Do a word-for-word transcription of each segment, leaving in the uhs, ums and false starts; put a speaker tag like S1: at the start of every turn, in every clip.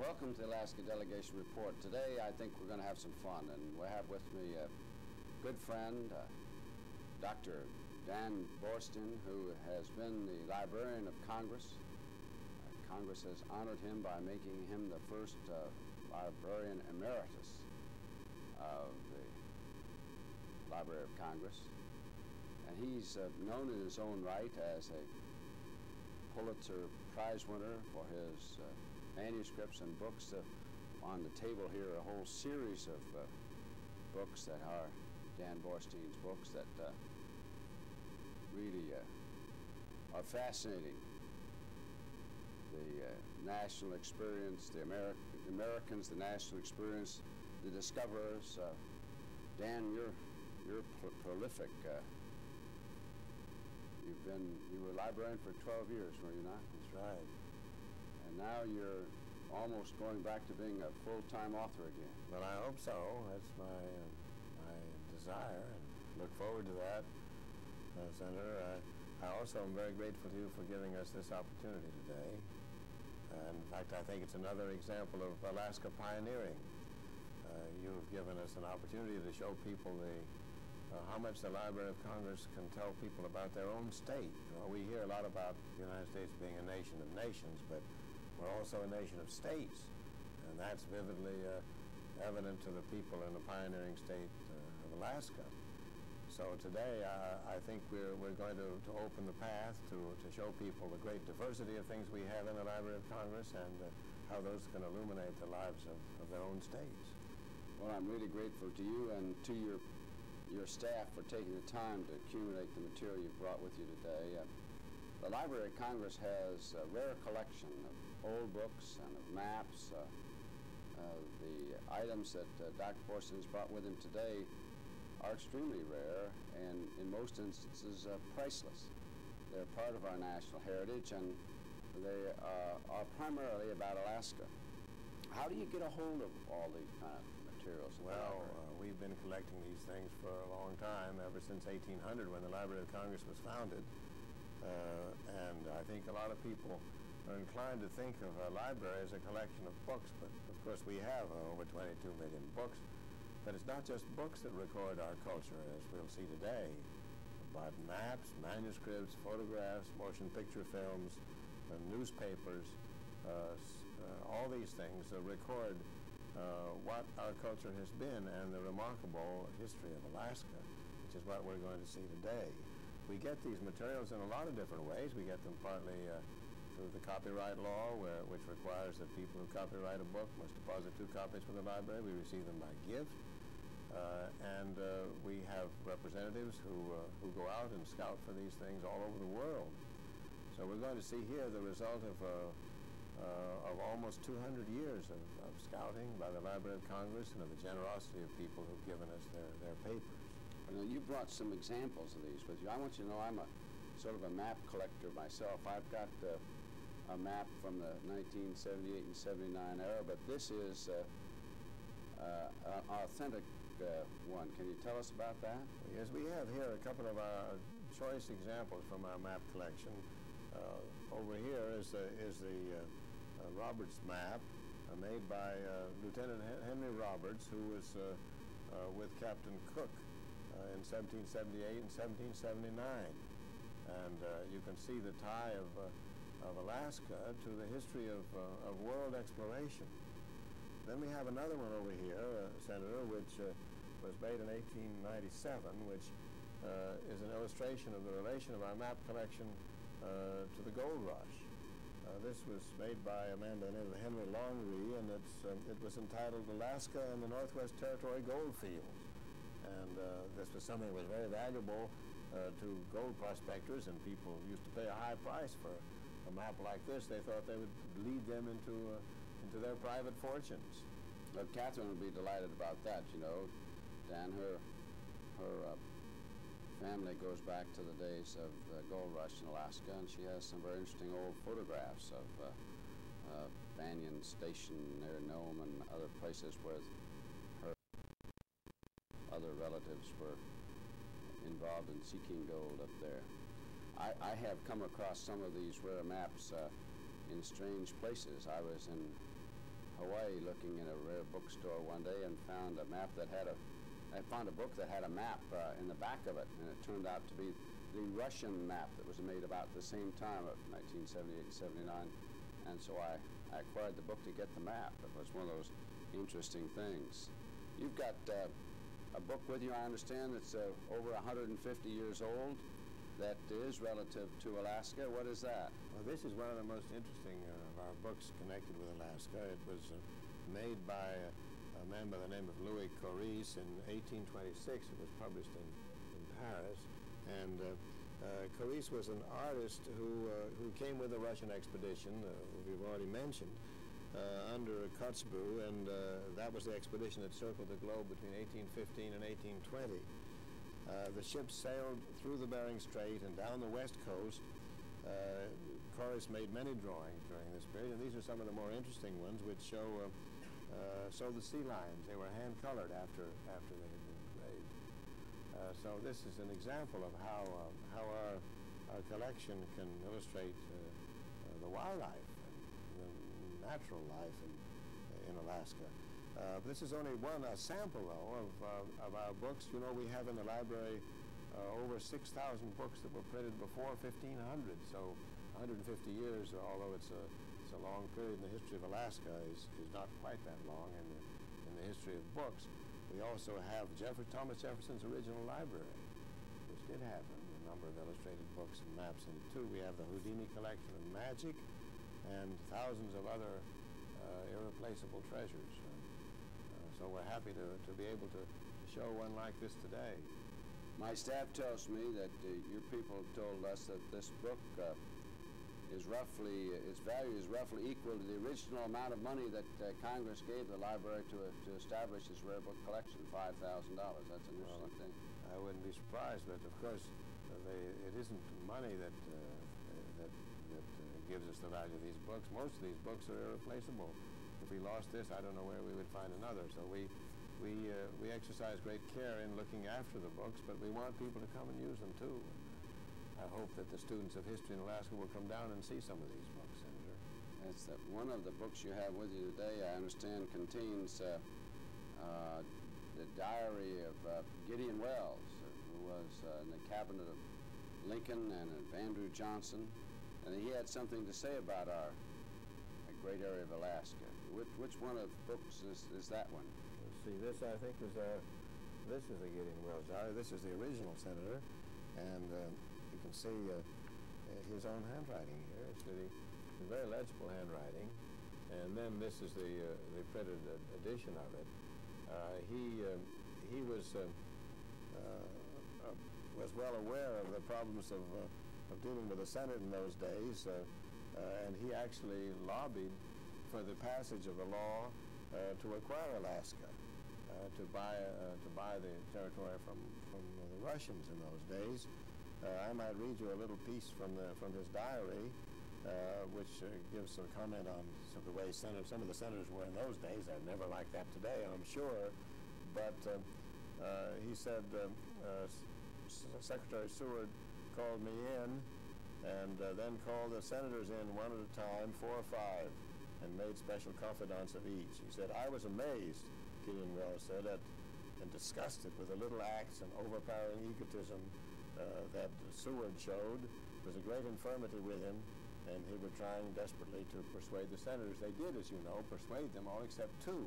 S1: Welcome to the Alaska Delegation Report. Today I think we're going to have some fun, and we have with me a good friend, uh, Doctor Dan Boorstin, who has been the Librarian of Congress. Uh, Congress has honored him by making him the first uh, Librarian Emeritus of the Library of Congress. And he's uh, known in his own right as a Pulitzer Prize winner for his uh, manuscripts and books. Uh, on the table here, a whole series of uh, books that are Dan Boorstin's books that uh, really uh, are fascinating. The uh, national experience, the Ameri Americans, the national experience, the discoverers. Uh, Dan, you're you're pro prolific. Uh, you've been you were a librarian for twelve years, were you not?
S2: That's right.
S1: And now you're almost going back to being a full-time author again.
S2: Well, I hope so. That's my uh, my desire, and look forward to that, uh, Senator. Uh, I also am very grateful to you for giving us this opportunity today. And in fact, I think it's another example of Alaska pioneering. Uh, you've given us an opportunity to show people the uh, how much the Library of Congress can tell people about their own state. You know, we hear a lot about the United States being a nation of nations, but we're also a nation of states, and that's vividly uh, evident to the people in the pioneering state uh, of Alaska. So today, uh, I think we're, we're going to, to open the path to, to show people the great diversity of things we have in the Library of Congress, and uh, how those can illuminate the lives of, of their own states.
S1: Well, I'm really grateful to you and to your, your staff for taking the time to accumulate the material you've brought with you today. Uh, The Library of Congress has a rare collection of old books and of maps. Uh, uh, the items that uh, Doctor Boorstin has brought with him today are extremely rare and in most instances uh, priceless. They're part of our national heritage, and they uh, are primarily about Alaska. How do you get a hold of all these kind of materials?
S2: Well, uh, we've been collecting these things for a long time, ever since eighteen hundred, when the Library of Congress was founded. Uh, and I think a lot of people are inclined to think of a library as a collection of books, but of course we have uh, over twenty-two million books. But it's not just books that record our culture, as we'll see today, but maps, manuscripts, photographs, motion picture films, uh, newspapers, uh, uh, all these things uh, record uh, what our culture has been and the remarkable history of Alaska, which is what we're going to see today. We get these materials in a lot of different ways. We get them partly uh, through the copyright law, where, which requires that people who copyright a book must deposit two copies with the library. We receive them by gift. Uh, and uh, we have representatives who, uh, who go out and scout for these things all over the world. So we're going to see here the result of, uh, uh, of almost two hundred years of, of scouting by the Library of Congress, and of the generosity of people who've given us their, their papers.
S1: Now, you brought some examples of these with you. I want you to know I'm a sort of a map collector myself. I've got uh, a map from the nineteen seventy-eight and seventy-nine era, but this is uh, uh, an authentic uh, one. Can you tell us about that?
S2: Yes, we have here a couple of our choice examples from our map collection. Uh, over here is the, is the uh, uh, Roberts map uh, made by uh, Lieutenant Henry Roberts, who was uh, uh, with Captain Cook Uh, in seventeen seventy-eight and seventeen seventy-nine. And uh, you can see the tie of, uh, of Alaska to the history of, uh, of world exploration. Then we have another one over here, uh, Senator, which uh, was made in eighteen ninety-seven, which uh, is an illustration of the relation of our map collection uh, to the gold rush. Uh, this was made by a man by the name of Henry Longley, and it's, um, it was entitled Alaska and the Northwest Territory Gold Fields. And uh, this was something that was very valuable uh, to gold prospectors, and people used to pay a high price for a map like this. They thought they would lead them into, uh, into their private fortunes.
S1: Well, Catherine would be delighted about that, you know. Dan, her, her uh, family goes back to the days of the gold rush in Alaska, and she has some very interesting old photographs of uh, uh, Banyan Station near Nome and other places where her other relatives were involved in seeking gold up there. I, I have come across some of these rare maps uh, in strange places. I was in Hawaii looking in a rare bookstore one day and found a map that had a, I found a book that had a map uh, in the back of it, and it turned out to be the Russian map that was made about the same time of nineteen seventy-eight seventy-nine, and so I, I acquired the book to get the map. It was one of those interesting things. You've got uh, a book with you, I understand, that's uh, over one hundred fifty years old, that is relative to Alaska. What is that?
S2: Well, this is one of the most interesting uh, of our books connected with Alaska. It was uh, made by a, a man by the name of Louis Coris in eighteen twenty-six. It was published in, in Paris. And uh, uh, Coris was an artist who, uh, who came with the Russian expedition, uh, we've already mentioned, uh, under Kotzebue, and uh, that was the expedition that circled the globe between eighteen fifteen and eighteen twenty. Uh, the ship sailed through the Bering Strait and down the west coast. Uh, Coris made many drawings during this period, and these are some of the more interesting ones, which show uh, uh, show the sea lions. They were hand-colored after after they had been engraved. Uh, so this is an example of how uh, how our our collection can illustrate uh, uh, the wildlife and the natural life in in Alaska. Uh, this is only one a sample, though, of, uh, of our books. You know, we have in the library uh, over six thousand books that were printed before fifteen hundred. So one hundred fifty years, although it's a, it's a long period in the history of Alaska, is, is not quite that long in the, in the history of books. We also have Jefferson, Thomas Jefferson's original library, which did have a, a number of illustrated books and maps in it, too. We have the Houdini collection of magic and thousands of other uh, irreplaceable treasures. So we're happy to, to be able to, to show one like this today.
S1: My staff tells me that uh, your people told us that this book uh, is roughly, its value is roughly equal to the original amount of money that uh, Congress gave the library to, uh, to establish this rare book collection, five thousand dollars. That's an interesting
S2: well,
S1: thing.
S2: I wouldn't be surprised, but of course, uh, they, it isn't money that, uh, that, that uh, gives us the value of these books. Most of these books are irreplaceable. If we lost this, I don't know where we would find another. So we we uh, we exercise great care in looking after the books, but we want people to come and use them too. I hope that the students of history in Alaska will come down and see some of these books, Senator.
S1: That's that one of the books you have with you today, I understand, contains uh, uh, the diary of uh, Gideon Wells, uh, who was uh, in the cabinet of Lincoln and of Andrew Johnson, and he had something to say about our great area of Alaska. Which, which one of the books is, is that one?
S2: Let's see, this I think is a, this is a Gideon Wells diary. This is the original, Senator, and uh, you can see uh, his own handwriting here. It's really it's very legible handwriting, and then this is the uh, the printed edition of it. Uh, he uh, he was uh, uh, uh, was well aware of the problems of uh, of dealing with the Senate in those days. Uh, Uh, and he actually lobbied for the passage of the law uh, to acquire Alaska, uh, to buy uh, to buy the territory from from the Russians in those days. Uh, I might read you a little piece from the from his diary, uh, which uh, gives some comment on some of the way Senator, some of the senators were in those days. They're never like that today, I'm sure. But uh, uh, he said uh, uh, S Secretary Seward called me in, and uh, then called the senators in one at a time, four or five, and made special confidants of each. He said, I was amazed, Gideon Wells said, at, and disgusted with the little acts and overpowering egotism uh, that Seward showed. There was a great infirmity with him, and he was trying desperately to persuade the senators. They did, as you know, persuade them all except two.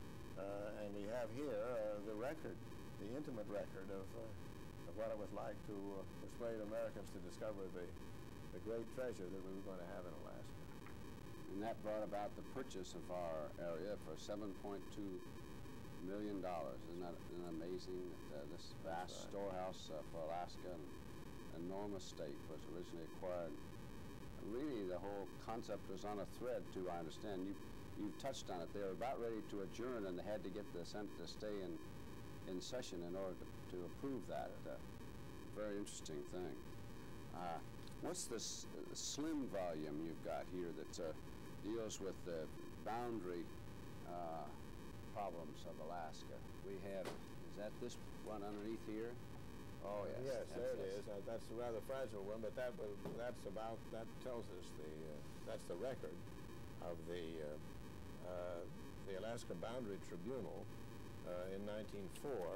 S2: Uh, and we have here uh, the record, the intimate record of, uh, of what it was like to uh, persuade Americans to discover the the great treasure that we were going to have in Alaska.
S1: And that brought about the purchase of our area for seven point two million dollars. Isn't that, isn't that amazing that uh, this vast right. storehouse uh, for Alaska, an enormous state, was originally acquired? Really, the whole concept was on a thread, too, I understand. You, you've touched on it. They were about ready to adjourn, and they had to get the Senate to stay in, in session in order to, to approve that. Uh, very interesting thing. Uh, What's this uh, slim volume you've got here that uh, deals with the boundary uh, problems of Alaska? We have, is that this one underneath here? Oh, yes.
S2: Yes,
S1: that's,
S2: there it
S1: that's,
S2: is. Uh, that's a rather fragile one, but that that's about, that tells us the, uh, that's the record of the, uh, uh, the Alaska Boundary Tribunal uh, in nineteen oh four.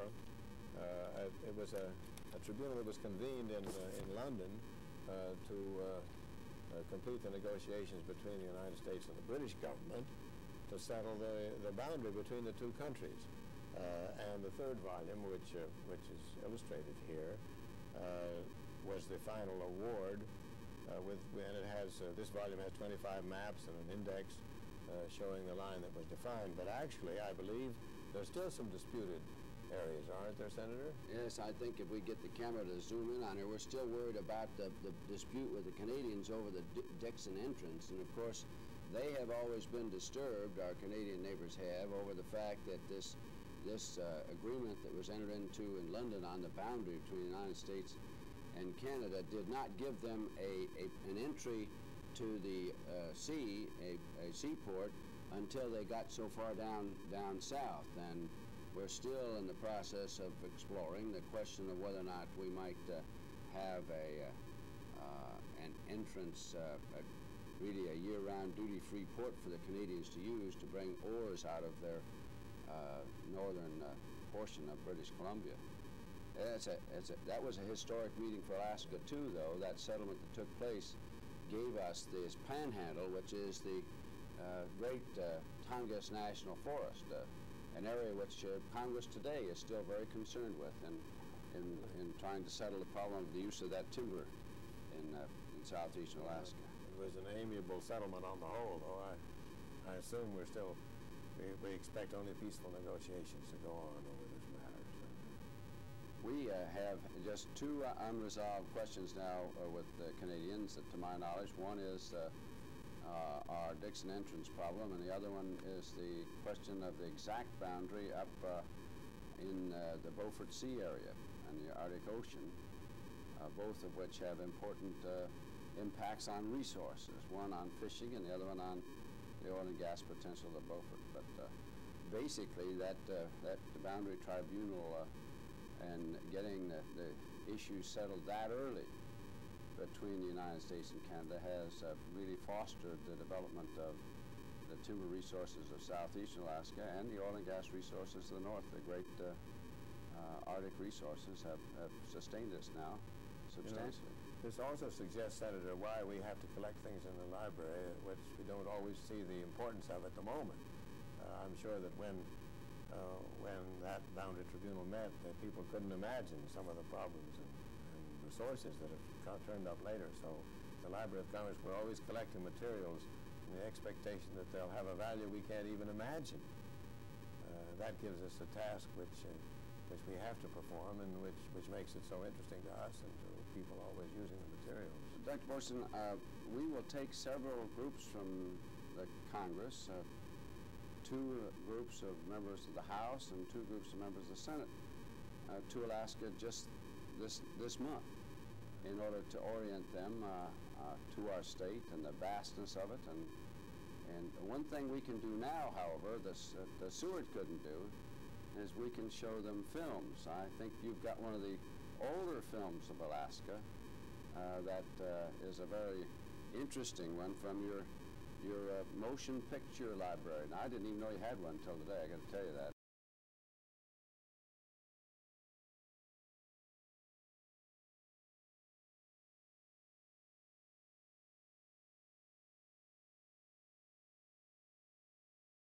S2: Uh, it was a, a tribunal that was convened in, uh, in London uh, to uh, uh, complete the negotiations between the United States and the British government to settle the, the boundary between the two countries. Uh, and the third volume, which, uh, which is illustrated here, uh, was the final award. Uh, with, and it has, uh, this volume has twenty-five maps and an index uh, showing the line that was defined. But actually, I believe there's still some disputed areas, aren't there, Senator?
S1: Yes, I think if we get the camera to zoom in on it, we're still worried about the, the dispute with the Canadians over the D Dixon entrance. And of course, they have always been disturbed, our Canadian neighbors have, over the fact that this, this uh, agreement that was entered into in London on the boundary between the United States and Canada did not give them a, a, an entry to the uh, sea, a, a seaport, until they got so far down, down south. And we're still in the process of exploring the question of whether or not we might uh, have a, uh, uh, an entrance, uh, a, really a year-round duty-free port for the Canadians to use to bring ores out of their uh, northern uh, portion of British Columbia. It's a, it's a, that was a historic meeting for Alaska, too, though. That settlement that took place gave us this panhandle, which is the uh, great uh, Tongass National Forest, uh, an area which uh, Congress today is still very concerned with in, in, in trying to settle the problem of the use of that timber in, uh, in southeastern Alaska.
S2: It was an amiable settlement on the whole, though. I, I assume we're still, we, we expect only peaceful negotiations to go on over this matter. So.
S1: We uh, have just two uh, unresolved questions now uh, with the Canadians, uh, to my knowledge. One is uh, uh, our Dixon entrance problem, and the other one is the question of the exact boundary up uh, in uh, the Beaufort Sea area and the Arctic Ocean, uh, both of which have important uh, impacts on resources, one on fishing and the other one on the oil and gas potential of Beaufort. But uh, basically that, uh, that the boundary tribunal uh, and getting the, the issues settled that early between the United States and Canada has uh, really fostered the development of the timber resources of southeastern Alaska and the oil and gas resources of the north. The great uh, uh, Arctic resources have, have sustained us now substantially.
S2: You know, this also suggests, Senator, why we have to collect things in the library, which we don't always see the importance of at the moment. Uh, I'm sure that when Uh, when that boundary tribunal met, that people couldn't imagine some of the problems and, and resources that have turned up later. So the Library of Congress, we're always collecting materials in the expectation that they'll have a value we can't even imagine. Uh, that gives us a task which, uh, which we have to perform, and which, which makes it so interesting to us and to people always using the materials.
S1: Doctor Boorstin, uh, we will take several groups from the Congress, uh, two uh, groups of members of the House and two groups of members of the Senate uh, to Alaska just this this month in order to orient them uh, uh, to our state and the vastness of it. And and one thing we can do now, however, this, uh, the Seward couldn't do, is we can show them films. I think you've got one of the older films of Alaska uh, that uh, is a very interesting one from your your uh, motion picture library. Now, I didn't even know you had one until today, I got to tell you that.